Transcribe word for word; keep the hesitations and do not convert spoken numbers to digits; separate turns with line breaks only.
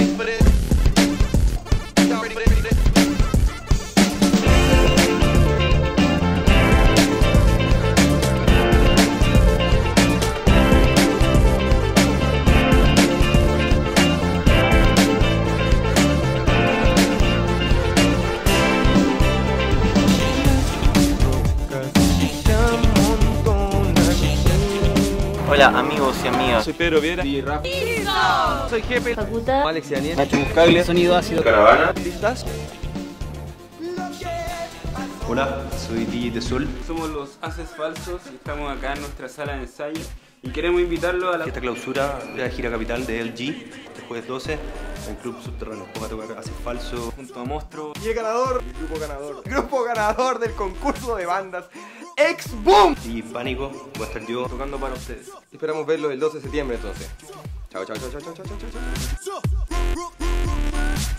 Hola amigos y amigas.
Soy Pedro Viera
y Rafa.
Soy Jefe.
Facuta.
Alex y Daniel.
Nacho Buscaglia. Sonido ácido.
Caravana. ¿Listas?
Hola, soy D J Tezul.
Somos los Haces Falsos y estamos acá en nuestra sala de ensayo y queremos invitarlo a la
Esta clausura de la gira capital de L G, el jueves doce, en Club Subterráneo. Vamos a tocar Haces Falso
junto a Monstruo.
Y el ganador, el grupo ganador, el grupo ganador del concurso de bandas X-Boom
y Pánico. Voy a estar yo
Tocando para ustedes.
Esperamos verlo el doce de septiembre entonces. Chao, chao, chao, chao, chao, chao, chao, chao.